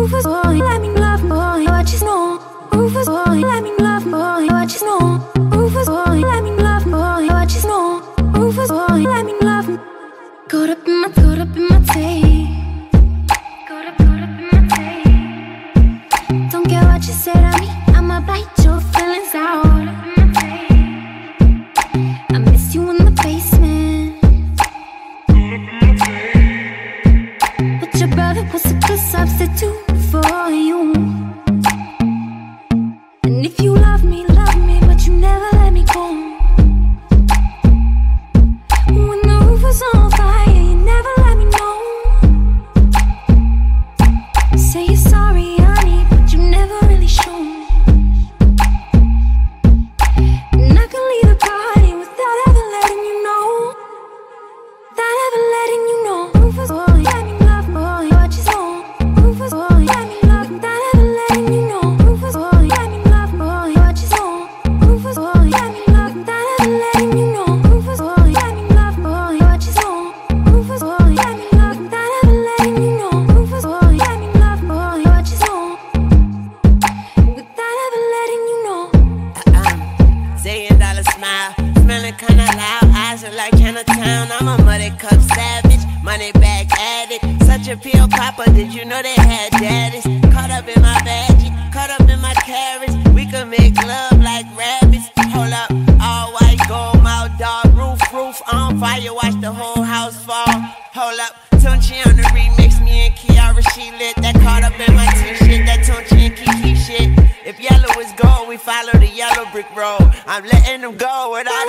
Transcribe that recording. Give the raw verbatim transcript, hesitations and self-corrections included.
Rufus boy, let me love boy, what you know. Rufus boy, let me love boy, what you know. Rufus boy, let me love boy, what you know. Rufus boy, let me love. Caught up in my, caught up in my tape. Caught up, caught up in my tape. Don't care what you say to me, I'ma bite your feelings out. Caught up in my tape. I miss you in the basement. But your brother was a good substitute for you. And if you love me, love me, but you never let me go. When the roof was on fire, you never let me know. Say you're sorry, honey, but you never really show. And I can leave the party without ever letting you know. Without ever letting you know. Rufus boy, let me love boy, what you know. Rufus boy, let me love, without ever letting you know. Rufus boy, let me love boy, what you know. Rufus boy, let me love, without ever letting you know. Rufus boy, let me love boy, what you know. Rufus boy, let me love, without ever letting you know. Rufus boy, let me love boy, what you know. Without ever letting you know. Uh-uh. Zillion dollar smile, smelling kinda loud, eyes are like Chinatown. I'm a muddy cup savage, money bag addict. Such a pill popper, did you know they had daddies? Caught up in my veggie, caught up in my carrots. We could make love like rabbits. Hold up, all white, gold mouth, dog, roof, roof on fire, watch the whole house fall. Hold up, Tunchi on the remix, me and Kiara, she lit. That caught up in my t-shirt, that Tunchi and Kiki shit. If yellow is gold, we follow the yellow brick road. I'm letting them go without